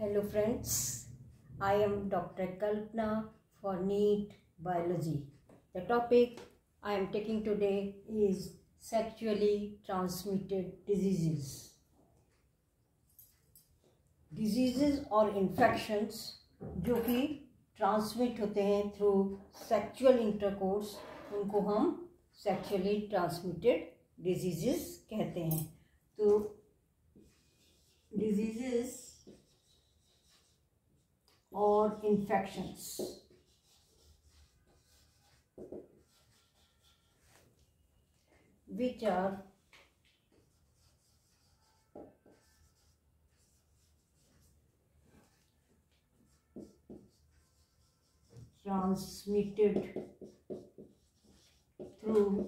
Hello friends, I am Dr. Kalpana for NEET Biology. The topic I am taking today is sexually transmitted diseases. Diseases or infections जो कि transmit होते हैं through sexual intercourse, उनको हम sexually transmitted diseases कहते हैं. तो diseases or infections which are transmitted through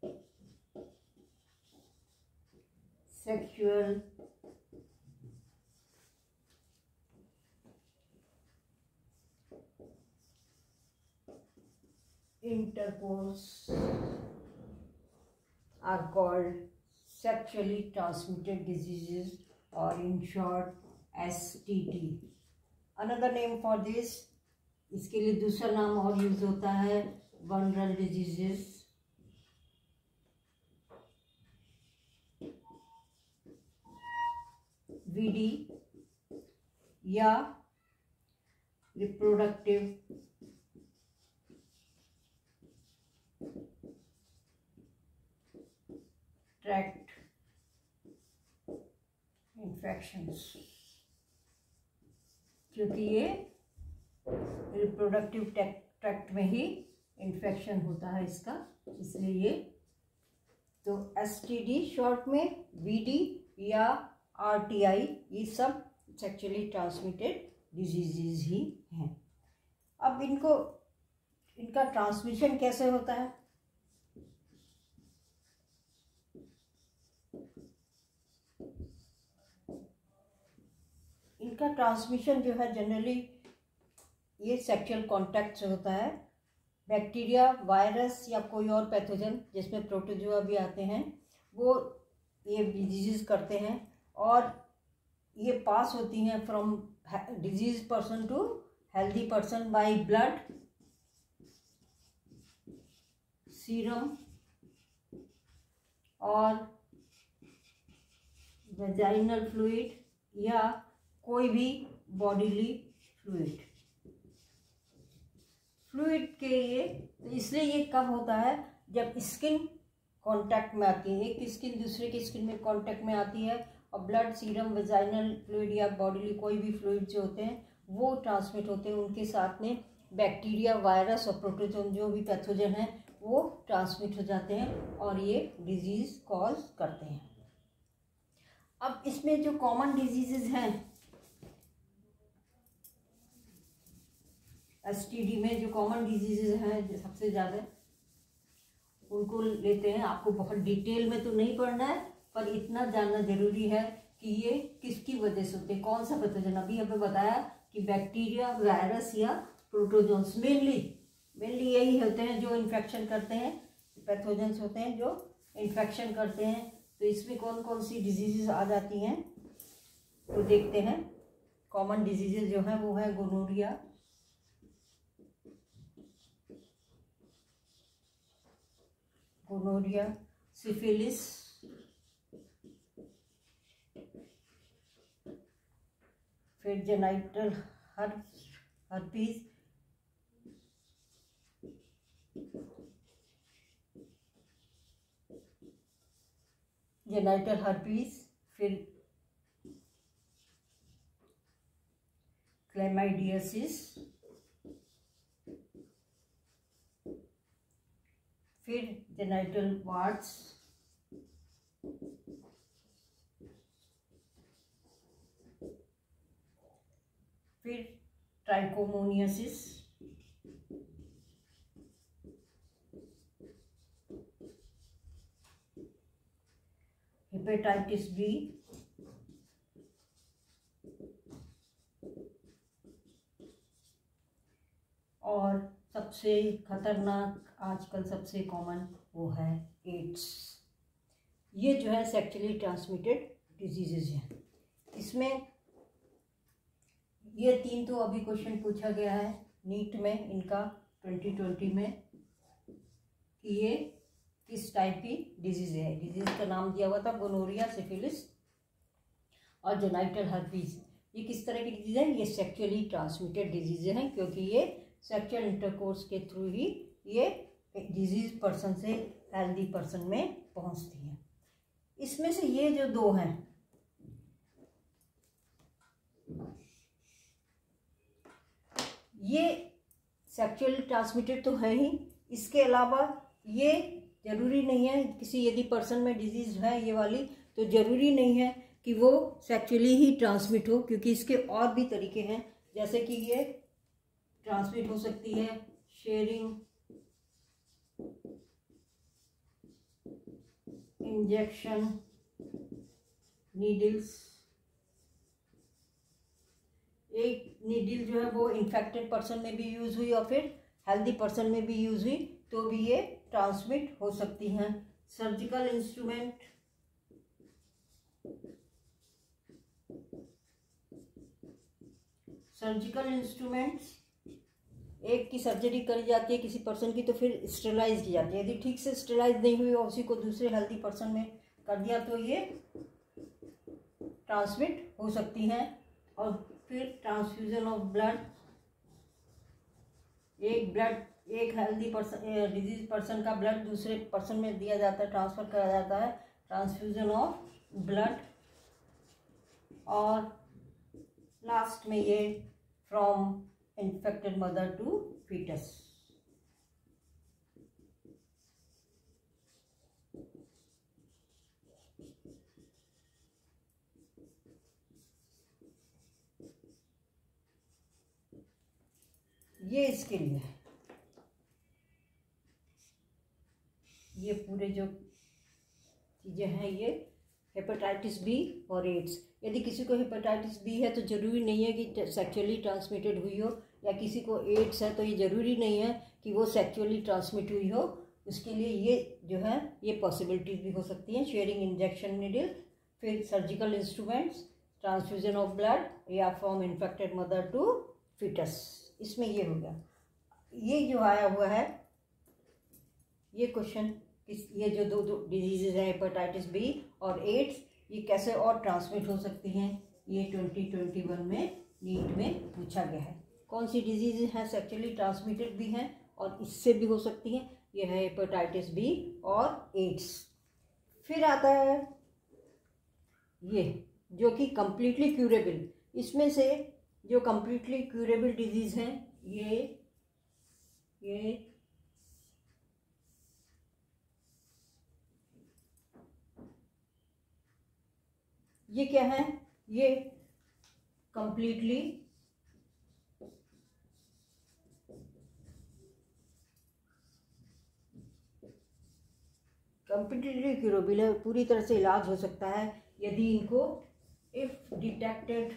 sexual intercourse are called sexually transmitted diseases, or in short STD. Another name for this, इसके लिए दूसरा नाम और यूज होता है वनरल डिजीजेस, VD, या रिप्रोडक्टिव ट्रैक्ट इन्फेक्शंस, क्योंकि ये रिप्रोडक्टिव ट्रैक्ट में ही इन्फेक्शन होता है इसका, इसलिए ये. तो STD शॉर्ट में, VD या RTI, ये सब सेक्सुअली ट्रांसमिटेड डिजीजेज ही हैं. अब इनका ट्रांसमिशन कैसे होता है? इनका ट्रांसमिशन जो है जनरली ये सेक्सुअल कांटेक्ट से होता है. बैक्टीरिया, वायरस या कोई और पैथोजन जिसमें प्रोटोजोआ भी आते हैं, वो ये डिजीज करते हैं और ये पास होती हैं from disease person to healthy person by blood, serum और वेजाइनल फ्लूइड या कोई भी बॉडीली फ्लूइड के लिए. इसलिए ये कब होता है? जब स्किन कांटेक्ट में आती है, एक स्किन दूसरे की स्किन में कांटेक्ट में आती है और ब्लड, सीरम, वेजाइनल फ्लूइड या बॉडीली कोई भी फ्लूइड जो होते हैं वो ट्रांसमिट होते हैं. उनके साथ में बैक्टीरिया, वायरस और प्रोटोजोन जो भी पैथोजन है वो ट्रांसमिट हो जाते हैं और ये डिजीज कॉज करते हैं. अब इसमें जो कॉमन डिजीजेज हैं, STD में जो कॉमन डिजीजेज हैं सबसे ज़्यादा, उनको लेते हैं. आपको बहुत डिटेल में तो नहीं पढ़ना है, पर इतना जानना जरूरी है कि ये किसकी वजह से होते हैं, कौन सा पैथोजन. अभी हमें बताया कि बैक्टीरिया, वायरस या प्रोटोजोन्स मेनली यही होते हैं जो इन्फेक्शन करते हैं, पैथोजन्स होते हैं जो इन्फेक्शन करते हैं. तो इसमें कौन कौन सी डिजीजेज आ जाती हैं तो देखते हैं. कॉमन डिजीजेज जो हैं वो है गोनोरिया, सिफिलिस, फिर जेनाइटल हर्पीज, फिर क्लेमाइडियासिस, फिर जेनाइटल वार्ट्स, फिर ट्राइकोमोनियासिस, हेपेटाइटिस बी, और सबसे खतरनाक आजकल सबसे कॉमन वो है एड्स. ये जो है सेक्सुअली ट्रांसमिटेड डिजीजेज हैं. इसमें ये 3 तो अभी क्वेश्चन पूछा गया है नीट में इनका 2020 में कि ये किस टाइप की डिजीज है। डिजीज का नाम दिया हुआ था गोनोरिया, सिफिलिस और जेनाइटल हर्पीज। ये किस तरह की डिजीज है? ये सेक्चुअली ट्रांसमिटेड डिजीज हैं, क्योंकि ये सेक्चुअल इंटरकोर्स के थ्रू ही ये डिजीज पर्सन से हेल्दी पर्सन में पहुंचती है। इसमें से ये जो 2 हैं, ये सेक्चुअली ट्रांसमिटेड तो है ही, इसके अलावा ये जरूरी नहीं है किसी यदि पर्सन में डिजीज है ये वाली, तो जरूरी नहीं है कि वो सेक्चुअली ही ट्रांसमिट हो, क्योंकि इसके और भी तरीके हैं। जैसे कि ये ट्रांसमिट हो सकती है शेयरिंग, इंजेक्शन, नीडल्स। एक नीडल जो है वो इन्फेक्टेड पर्सन में भी यूज हुई और फिर हेल्दी पर्सन में भी यूज हुई, तो भी ये ट्रांसमिट हो सकती हैं। सर्जिकल इंस्ट्रूमेंट, सर्जिकल इंस्ट्रूमेंट्स, एक की सर्जरी करी जाती है किसी पर्सन की, तो फिर स्टेरलाइज की जाती है। यदि ठीक से स्टेरलाइज नहीं हुई और उसी को दूसरे हेल्दी पर्सन में कर दिया तो ये ट्रांसमिट हो सकती हैं। और फिर ट्रांसफ्यूजन ऑफ ब्लड, एक हेल्दी पर्सन डिजीज पर्सन का ब्लड दूसरे पर्सन में दिया जाता है, ट्रांसफर करा जाता है, ट्रांसफ्यूजन ऑफ ब्लड। और लास्ट में ये from infected mother to foetus. ये इसके लिए है। ये पूरे जो चीज़ें हैं ये हेपेटाइटिस बी और एड्स। यदि किसी को हेपेटाइटिस बी है तो ज़रूरी नहीं है कि सेक्चुअली ट्रांसमिटेड हुई हो, या किसी को एड्स है तो ये ज़रूरी नहीं है कि वो सेक्चुअली ट्रांसमिट हुई हो। उसके लिए ये जो है ये पॉसिबिलिटीज भी हो सकती हैं, शेयरिंग इंजेक्शन नीडल, फिर surgical instruments, transfusion of blood, या from infected mother to foetus. इसमें ये हो गया। ये जो आया हुआ है ये क्वेश्चन, ये जो दो डिजीजेज हैं हेपेटाइटिस बी और एड्स, ये कैसे और ट्रांसमिट हो सकती हैं, ये 2021 में नीट में पूछा गया है। कौन सी डिजीज हैं सेक्चुअली ट्रांसमिटेड भी हैं और इससे भी हो सकती हैं? ये है हेपेटाइटिस बी और एड्स। फिर आता है ये जो कि कंप्लीटली क्यूरेबल। इसमें से जो कंप्लीटली क्यूरेबल डिजीज हैं ये क्या है? ये कंप्लीटली क्यूरेबल है, पूरी तरह से इलाज हो सकता है यदि इनको इफ डिटेक्टेड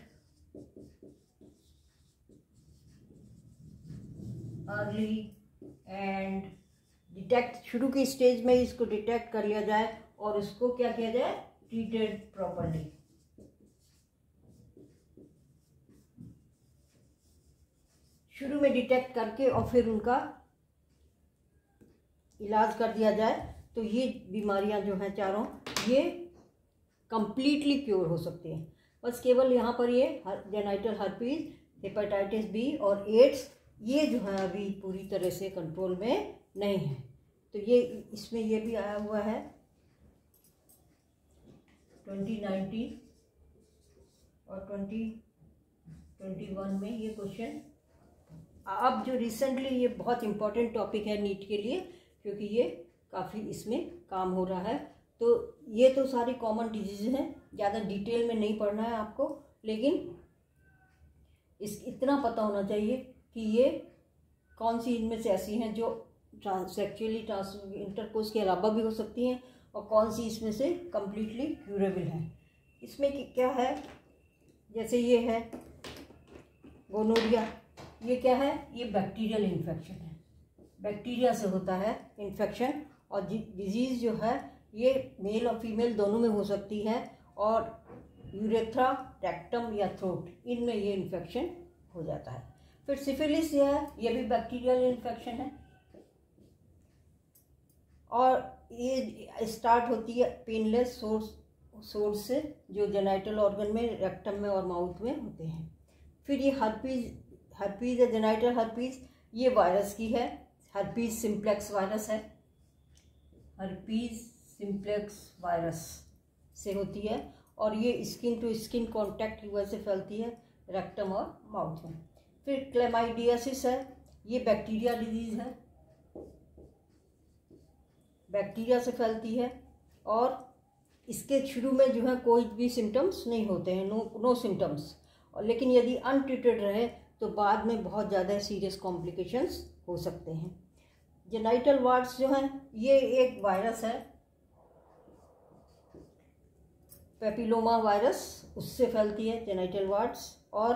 अर्ली एंड शुरू की स्टेज में इसको डिटेक्ट कर लिया जाए और उसको क्या किया जाए, ट्रीटेड प्रॉपर्ली। शुरू में डिटेक्ट करके और फिर उनका इलाज कर दिया जाए तो ये बीमारियां जो हैं चारों ये कंप्लीटली क्योर हो सकती हैं। बस केवल यहाँ पर ये जेनाइटल हर्पीज, हेपेटाइटिस बी और एड्स ये जो है अभी पूरी तरह से कंट्रोल में नहीं है। तो ये इसमें ये भी आया हुआ है 2019 और 2021 में ये क्वेश्चन। अब जो रिसेंटली ये बहुत इम्पोर्टेंट टॉपिक है नीट के लिए, क्योंकि ये काफ़ी इसमें काम हो रहा है। तो ये तो सारी कॉमन डिजीज हैं, ज़्यादा डिटेल में नहीं पढ़ना है आपको, लेकिन इतना पता होना चाहिए कि ये कौन सी इनमें से ऐसी हैं जो सेक्चुअली इंटरकोर्स के अलावा भी हो सकती हैं और कौन सी इसमें से कम्प्लीटली क्यूरेबल हैं। इसमें क्या है, जैसे ये है गोनोरिया, ये क्या है, ये बैक्टीरियल इन्फेक्शन है, बैक्टीरिया से होता है इन्फेक्शन। और डिजीज़ जो है ये मेल और फीमेल दोनों में हो सकती है और यूरेथ्रा, रेक्टम या थ्रोट, इनमें ये इन्फेक्शन हो जाता है। फिर सिफिलिस जो है ये भी बैक्टीरियल इन्फेक्शन है और ये स्टार्ट होती है पेनलेस सोर्स से जो जेनाइटल ऑर्गन में, रेक्टम में और माउथ में होते हैं। फिर ये हर्पीज है, जेनाइटल हर्पीज, ये वायरस की है, हर्पीज सिम्प्लेक्स वायरस है, हर्पीज सिम्प्लेक्स वायरस से होती है और ये स्किन टू स्किन कांटेक्ट की वजह से फैलती है रेक्टम और माउथ में। फिर क्लेमाइडियासिस है, ये बैक्टीरिया डिजीज है, बैक्टीरिया से फैलती है और इसके शुरू में जो है कोई भी सिम्टम्स नहीं होते हैं, नो सिम्टम्स, और लेकिन यदि अनट्रीटेड रहे तो बाद में बहुत ज़्यादा सीरियस कॉम्प्लिकेशंस हो सकते हैं। जेनाइटल वार्ड्स जो हैं ये एक वायरस है, पेपिलोमा वायरस, उससे फैलती है जेनाइटल वार्ड्स। और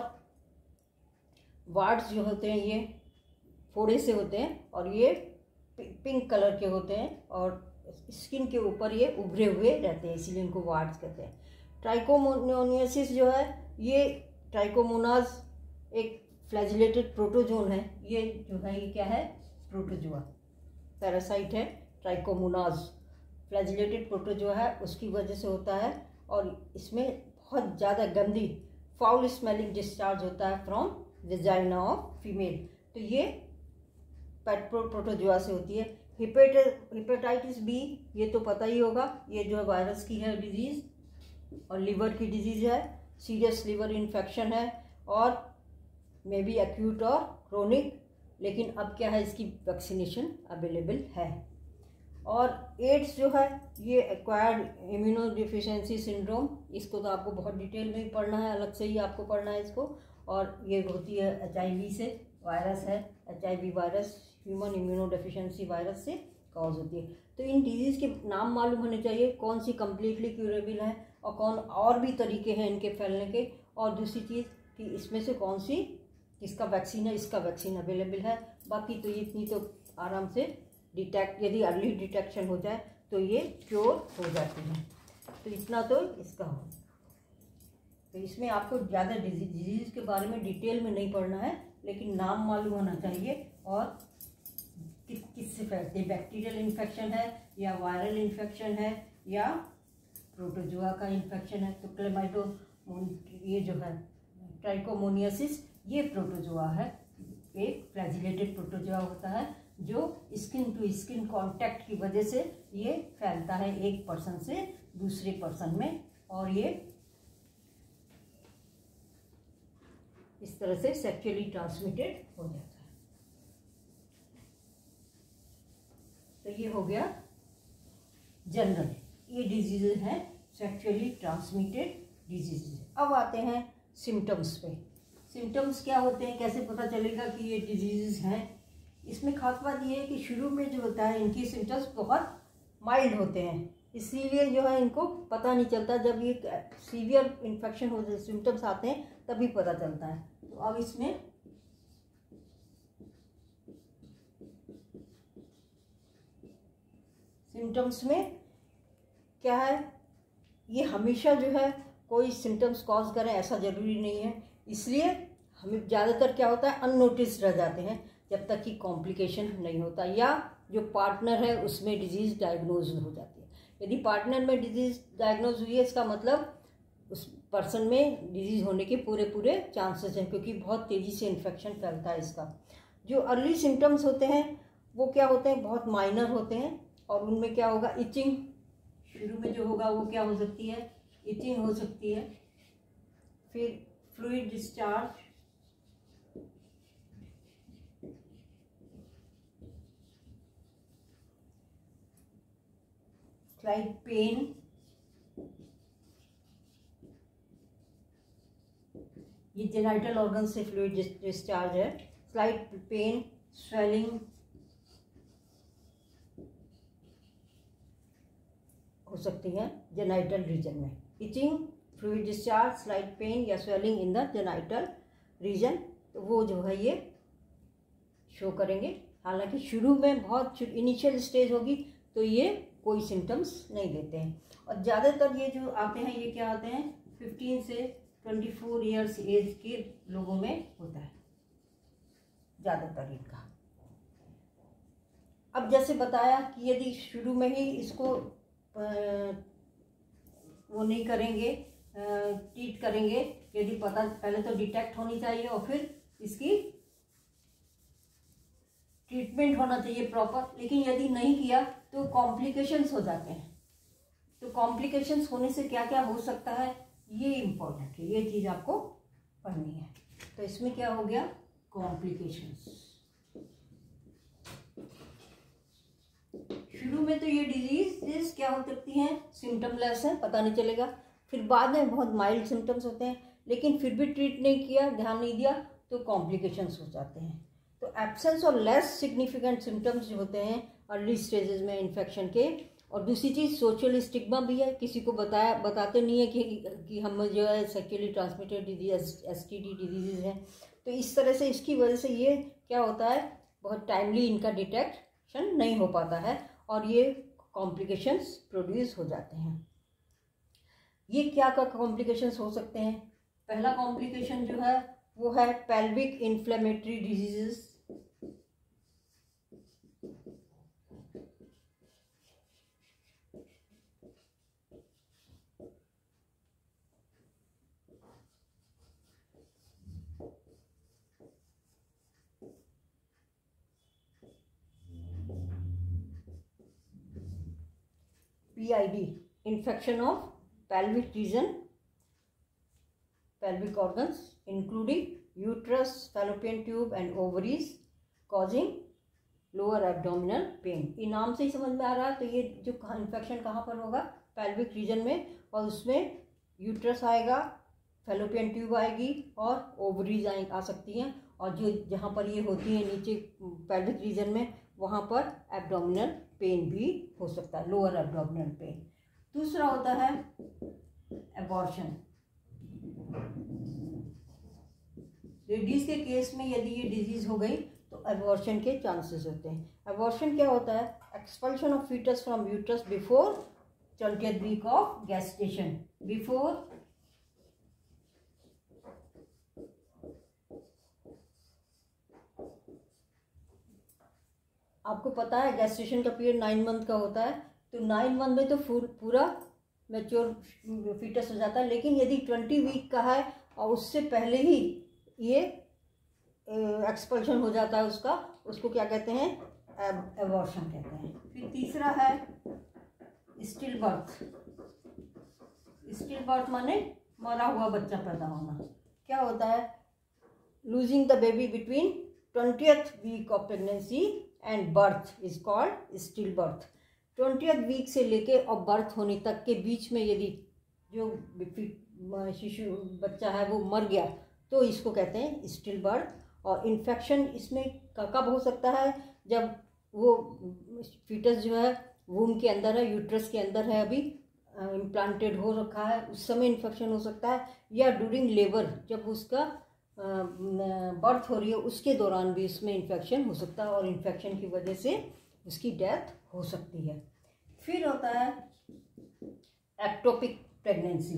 वार्ड्स जो होते हैं ये फोड़े से होते हैं और ये पिंक कलर के होते हैं और स्किन के ऊपर ये उभरे हुए रहते हैं, इसीलिए इनको वार्ड्स कहते हैं। ट्राइकोमोनियासिस जो है ये ट्राइकोमोनाज एक फ्लैजिलेटेड प्रोटोजोन है, ये जो है ये क्या है, प्रोटोजोआ पैरासाइट है। ट्राइकोमोनाज फ्लैजिलेटेड प्रोटोजोआ है, उसकी वजह से होता है और इसमें बहुत ज़्यादा गंदी फाउल स्मेलिंग डिस्चार्ज होता है फ्रॉम वेजाइना ऑफ फीमेल, तो ये प्रोटोजोआ से होती है। हेपेटाइटिस बी, ये तो पता ही होगा, ये जो है वायरस की है डिजीज़ और लिवर की डिजीज़ है, सीरियस लिवर इन्फेक्शन है और मे बी एक्यूट और क्रोनिक, लेकिन अब क्या है इसकी वैक्सीनेशन अवेलेबल है। और एड्स जो है ये एक्वायर्ड इम्यूनोडेफिशिएंसी सिंड्रोम, इसको तो आपको बहुत डिटेल में ही पढ़ना है, अलग से ही आपको पढ़ना है इसको, और ये होती है HIV से, वायरस है HIV virus, human immunodeficiency virus से कॉज होती है। तो इन डिजीज़ के नाम मालूम होने चाहिए, कौन सी कम्प्लीटली क्यूरेबल है और कौन और भी तरीके हैं इनके फैलने के, और दूसरी चीज़ कि इसमें से कौन सी इसका वैक्सीन है, इसका वैक्सीन अवेलेबल है। बाकी तो ये इतनी तो आराम से यदि अर्ली डिटेक्शन हो जाए तो ये क्योर हो जाती है। तो इतना तो इसका हो। तो इसमें आपको ज़्यादा डिजीज़ के बारे में डिटेल में नहीं पढ़ना है, लेकिन नाम मालूम होना चाहिए और किससे फैलते हैं, बैक्टीरियल इन्फेक्शन है या वायरल इन्फेक्शन है या प्रोटोजोआ का इन्फेक्शन है। तो क्लेमाइडो ये जो है ट्राइकोमोनियासिस ये प्रोटोजोआ है, एक फ्लैजिलेटेड प्रोटोजोआ होता है जो स्किन टू स्किन कांटेक्ट की वजह से ये फैलता है एक पर्सन से दूसरे पर्सन में, और ये इस तरह से सेक्सुअली ट्रांसमिटेड हो जाता है। तो ये हो गया जनरल, ये डिजीज है सेक्सुअली ट्रांसमिटेड डिजीज। अब आते हैं सिम्टम्स पे। सिम्टम्स क्या होते हैं, कैसे पता चलेगा कि ये डिजीज हैं। इसमें खास बात ये है कि शुरू में जो होता है इनकी सिम्टम्स बहुत माइल्ड होते हैं, इसीलिए जो है इनको पता नहीं चलता। जब ये सीवियर इन्फेक्शन हो जाए, सिम्टम्स आते हैं तभी पता चलता है। तो अब इसमें सिम्टम्स में क्या है, ये हमेशा जो है कोई सिम्टम्स कॉज करें ऐसा ज़रूरी नहीं है, इसलिए हमें ज़्यादातर क्या होता है अननोटिस रह जाते हैं जब तक कि कॉम्प्लिकेशन नहीं होता या जो पार्टनर है उसमें डिजीज़ डायग्नोज हो जाती है। यदि पार्टनर में डिजीज़ डायग्नोज हुई है, इसका मतलब उस पर्सन में डिजीज़ होने के पूरे चांसेस हैं, क्योंकि बहुत तेज़ी से इन्फेक्शन फैलता है इसका। जो अर्ली सिम्टम्स होते हैं वो क्या होते हैं, बहुत माइनर होते हैं, और उनमें क्या होगा, इचिंग शुरू में जो होगा वो क्या हो सकती है, इचिंग हो सकती है। फिर फ्लूइड डिस्चार्ज, स्लाइट पेन, ये जेनाइटल ऑर्गन से फ्लूइड डिस्चार्ज है। स्लाइट पेन, स्वेलिंग हो सकती है जेनाइटल रीजन में। Itching, fluid discharge, slight pain या swelling in the genital region, तो वो जो है ये शो करेंगे। हालांकि शुरू में बहुत इनिशियल स्टेज होगी तो ये कोई सिम्टम्स नहीं देते हैं। और ज़्यादातर ये जो आते हैं ये क्या आते हैं 15 से 24 ईयर्स एज के लोगों में होता है ज़्यादातर इनका। अब जैसे बताया कि यदि शुरू में ही इसको वो नहीं करेंगे, ट्रीट करेंगे, यदि पता पहले तो डिटेक्ट होनी चाहिए और फिर इसकी ट्रीटमेंट होना चाहिए प्रॉपर। लेकिन यदि नहीं किया तो कॉम्प्लिकेशंस हो जाते हैं। तो कॉम्प्लिकेशंस होने से क्या क्या हो सकता है ये इम्पोर्टेंट है, ये चीज़ आपको पढ़नी है। तो इसमें क्या हो गया, कॉम्प्लिकेशंस। शुरू में तो ये डिजीज क्या हो सकती हैं, सिम्टमलेस है, पता नहीं चलेगा। फिर बाद में बहुत माइल्ड सिम्टम्स होते हैं, लेकिन फिर भी ट्रीट नहीं किया, ध्यान नहीं दिया तो कॉम्प्लिकेशंस हो जाते हैं। तो एब्सेंस और लेस सिग्निफिकेंट सिम्टम्स जो होते हैं अर्ली स्टेजेस में इन्फेक्शन के। और दूसरी चीज़ सोशल स्टिग्मा भी है, किसी को बताते नहीं है कि हम जो है sexually transmitted disease STD disease हैं। तो इस तरह से इसकी वजह से ये क्या होता है, बहुत टाइमली इनका डिटेक्शन नहीं हो पाता है और ये कॉम्प्लिकेशंस प्रोड्यूस हो जाते हैं। ये क्या कॉम्प्लिकेशंस हो सकते हैं, पहला कॉम्प्लिकेशन जो है वो है pelvic inflammatory diseases. PID, infection of pelvic region, pelvic organs including uterus, fallopian tube and ovaries, causing lower abdominal pain। ये नाम से ही समझ में आ रहा है। तो ये जो इन्फेक्शन कहाँ पर होगा, पेल्विक रीजन में, और उसमें यूट्रस आएगा, फैलोपियन ट्यूब आएगी और ओवरीज आ सकती हैं। और जो जहाँ पर ये होती है नीचे पेल्विक रीजन में, वहाँ पर एब्डोमिनल पेन भी हो सकता है, लोअर एब्डोमिनल पेन। दूसरा होता है एबॉर्शन। लेडीज के केस में यदि ये डिजीज हो गई तो एबॉर्शन के चांसेस होते हैं। एबॉर्शन क्या होता है, expulsion of foetus from uterus before 20th week of gestation. Before आपको पता है गेस्टेशन का पीरियड 9 मंथ का होता है। तो 9 मंथ में तो पूरा मैच्योर फीटस हो जाता है। लेकिन यदि 20 वीक का है और उससे पहले ही ये एक्सपल्शन हो जाता है उसको क्या कहते हैं, एबॉर्शन कहते हैं। फिर तीसरा है स्टिल बर्थ। स्टिल बर्थ माने मरा हुआ बच्चा पैदा होना। क्या होता है, losing the baby between 20th week of pregnancy and birth is called still birth. 20th week से लेके और बर्थ होने तक के बीच में यदि जो शिशु बच्चा है वो मर गया तो इसको कहते हैं स्टिल बर्थ। और इन्फेक्शन इसमें कब हो सकता है, जब वो फीटस जो है वूम के अंदर है, यूट्रस के अंदर है, अभी इम्प्लांटेड हो रखा है, उस समय इन्फेक्शन हो सकता है। या ड्यूरिंग लेबर, जब उसका बर्थ हो रही है उसके दौरान भी इसमें इन्फेक्शन हो सकता है और इन्फेक्शन की वजह से उसकी डेथ हो सकती है। फिर होता है एक्टोपिक प्रेगनेंसी।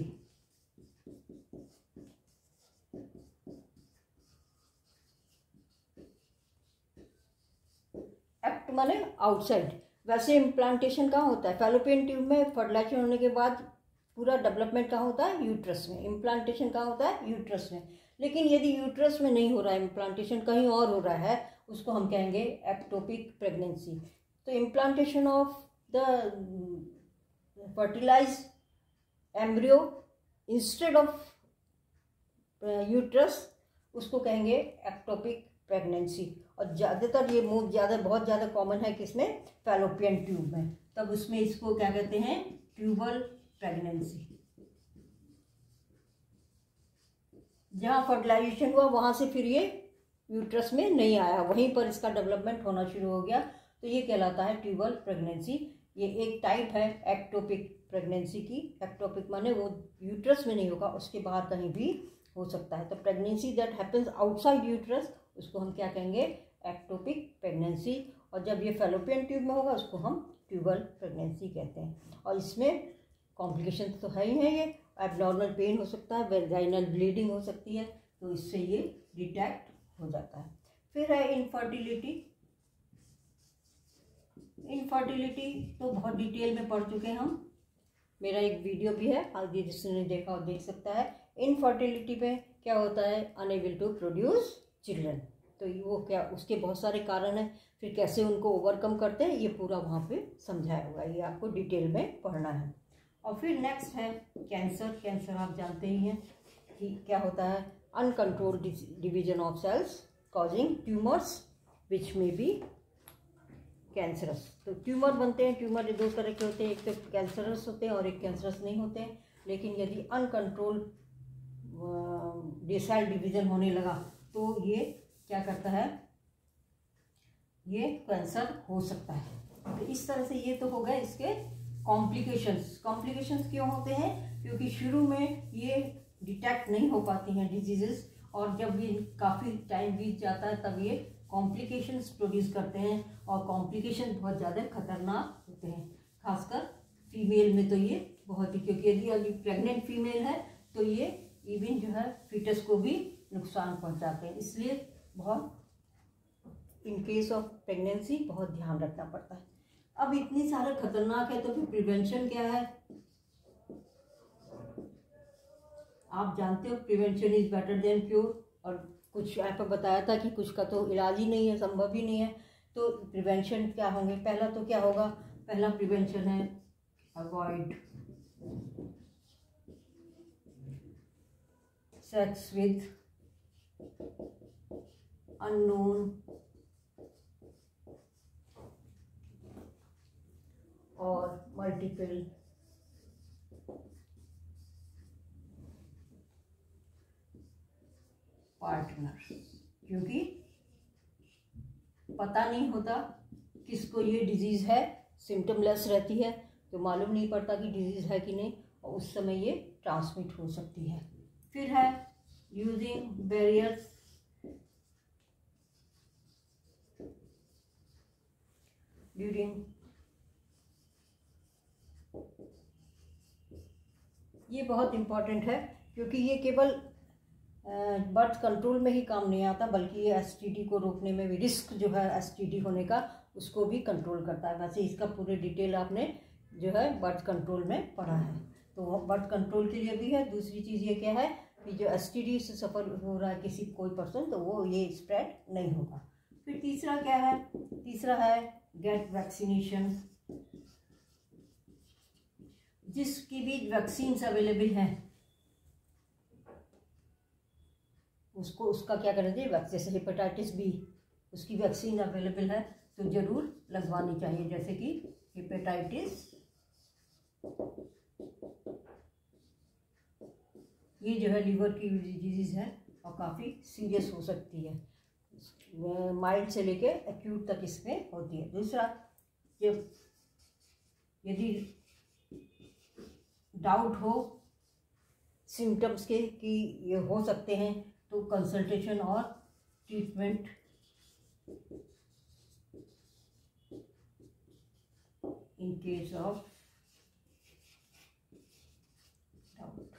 एक्ट माने आउटसाइड। वैसे इम्प्लांटेशन कहाँ होता है, फैलोपियन ट्यूब में फर्टिलाइजेशन होने के बाद पूरा डेवलपमेंट कहाँ होता है, यूट्रस में। इम्प्लांटेशन कहाँ होता है, यूट्रस में। लेकिन यदि यूट्रस में नहीं हो रहा है, इम्प्लांटेशन कहीं और हो रहा है, उसको हम कहेंगे एक्टोपिक प्रेगनेंसी। तो implantation of the fertilised embryo instead of uterus, उसको कहेंगे एक्टोपिक प्रेगनेंसी। और ज़्यादातर ये बहुत ज़्यादा कॉमन है किसमें, फैलोपियन ट्यूब में। तब उसमें इसको क्या कहते हैं, ट्यूबल प्रेगनेंसी। जहाँ फर्टिलाइजेशन हुआ वहाँ से फिर ये यूट्रस में नहीं आया, वहीं पर इसका डेवलपमेंट होना शुरू हो गया, तो ये कहलाता है ट्यूबल प्रेगनेंसी। ये एक टाइप है एक्टोपिक प्रेगनेंसी की। एक्टोपिक माने वो यूट्रस में नहीं होगा, उसके बाहर कहीं भी हो सकता है। तो pregnancy that happens outside uterus, उसको हम क्या कहेंगे, एक्टोपिक प्रेगनेंसी। और जब ये फैलोपियन ट्यूब में होगा उसको हम ट्यूबल प्रेगनेंसी कहते हैं। और इसमें कॉम्प्लिकेशन तो है ही है ये, एबनॉर्मल पेन हो सकता है, वेजाइनल ब्लीडिंग हो सकती है, तो इससे ये डिटेक्ट हो जाता है। फिर है इनफर्टिलिटी। इनफर्टिलिटी तो बहुत डिटेल में पढ़ चुके हैं हम, मेरा एक वीडियो भी है, आगे जिसने देखा वो देख सकता है। इनफर्टिलिटी पे क्या होता है, अनएबल टू प्रोड्यूस चिल्ड्रन, तो वो क्या, उसके बहुत सारे कारण हैं, फिर कैसे उनको ओवरकम करते हैं ये पूरा वहाँ पे समझाया हुआ है, ये आपको डिटेल में पढ़ना है। और फिर नेक्स्ट है कैंसर। कैंसर आप जानते ही हैं कि क्या होता है, uncontrolled division of cells causing tumours which may be cancerous. तो ट्यूमर बनते हैं, ट्यूमर दो तरह के होते हैं, एक तो कैंसरस होते हैं और एक कैंसरस नहीं होते हैं। लेकिन यदि अनकंट्रोल्ड सेल डिवीजन होने लगा तो ये क्या करता है, ये कैंसर हो सकता है। तो इस तरह से ये तो हो गए इसके कॉम्प्लिकेशंस। कॉम्प्लिकेशंस क्यों होते हैं, क्योंकि शुरू में ये डिटेक्ट नहीं हो पाती हैं डिजीजेस, और जब ये काफ़ी टाइम बीत जाता है तब ये कॉम्प्लिकेशंस प्रोड्यूस करते हैं, और कॉम्प्लिकेशन बहुत ज़्यादा खतरनाक होते हैं, खासकर फीमेल में तो ये बहुत ही, क्योंकि यदि अभी प्रेग्नेंट फीमेल है तो ये इवन जो है फीटस को भी नुकसान पहुंचाते हैं, इसलिए बहुत इन केस ऑफ प्रेगनेंसी बहुत ध्यान रखना पड़ता है। अब इतनी सारे खतरनाक है तो फिर प्रिवेंशन क्या है, आप जानते हो prevention is better than cure, और कुछ यहाँ पर बताया था कि कुछ का तो इलाज ही नहीं है, संभव ही नहीं है। तो प्रिवेंशन क्या होंगे, पहला तो क्या होगा, पहला प्रिवेंशन है अवॉइड सेक्स विद अननोन और मल्टीपल पार्टनर, क्योंकि पता नहीं होता किसको ये डिजीज़ है, सिम्टमलेस रहती है तो मालूम नहीं पड़ता कि डिजीज़ है कि नहीं, और उस समय ये ट्रांसमिट हो सकती है। फिर है यूजिंग बैरियर्स, ड्यूरिंग, ये बहुत इम्पॉर्टेंट है क्योंकि ये केवल बर्थ कंट्रोल में ही काम नहीं आता, बल्कि ये एसटीडी को रोकने में भी, रिस्क जो है एसटीडी होने का उसको भी कंट्रोल करता है। वैसे इसका पूरे डिटेल आपने जो है बर्थ कंट्रोल में पढ़ा है, तो बर्थ कंट्रोल के लिए भी है। दूसरी चीज़ ये क्या है कि जो एसटीडी से सफ़र हो रहा है किसी कोई पर्सन, तो वो ये स्प्रेड नहीं होगा। फिर तीसरा क्या है, तीसरा है गेट वैक्सीनेशन, जिसकी भी वैक्सीन्स अवेलेबल हैं उसको, उसका क्या करना चाहिए, जैसे हेपेटाइटिस बी उसकी वैक्सीन अवेलेबल है तो ज़रूर लगवानी चाहिए, जैसे कि हेपेटाइटिस, ये जो है लीवर की डिजीज़ है और काफ़ी सीरियस हो सकती है, माइल्ड से लेके एक्यूट तक इसमें होती है। दूसरा, जब यदि डाउट हो सिम्टम्स के कि ये हो सकते हैं तो कंसल्टेशन और treatment in case of doubt.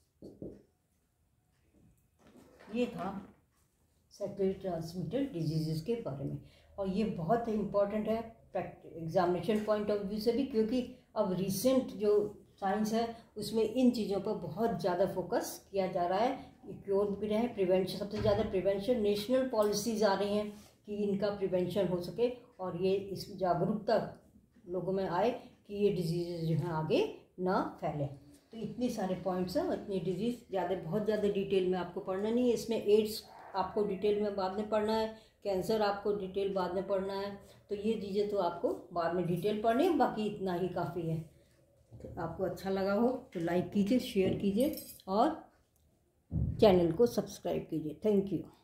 ये था सेक्सुअली ट्रांसमिटेड डिजीज़ के बारे में, और ये बहुत इम्पॉर्टेंट है एग्जामिनेशन पॉइंट ऑफ व्यू से भी, क्योंकि अब रिसेंट जो साइंस है उसमें इन चीज़ों पर बहुत ज़्यादा फोकस किया जा रहा है कि क्योर भी रहे, प्रिवेंशन, सबसे ज़्यादा प्रिवेंशन, नेशनल पॉलिसीज़ आ रही हैं कि इनका प्रिवेंशन हो सके, और ये इस जागरूकता लोगों में आए कि ये डिजीज़ जो हैं आगे ना फैले। तो इतने सारे पॉइंट्स हैं, इतनी डिजीज़ बहुत ज़्यादा डिटेल में आपको पढ़ना नहीं है। इसमें एड्स आपको डिटेल में बाद में पढ़ना है, कैंसर आपको डिटेल बाद में पढ़ना है, तो ये चीज़ें तो आपको बाद में डिटेल पढ़नी है, बाकी इतना ही काफ़ी है। तो आपको अच्छा लगा हो तो लाइक कीजिए, शेयर कीजिए और चैनल को सब्सक्राइब कीजिए। Thank you.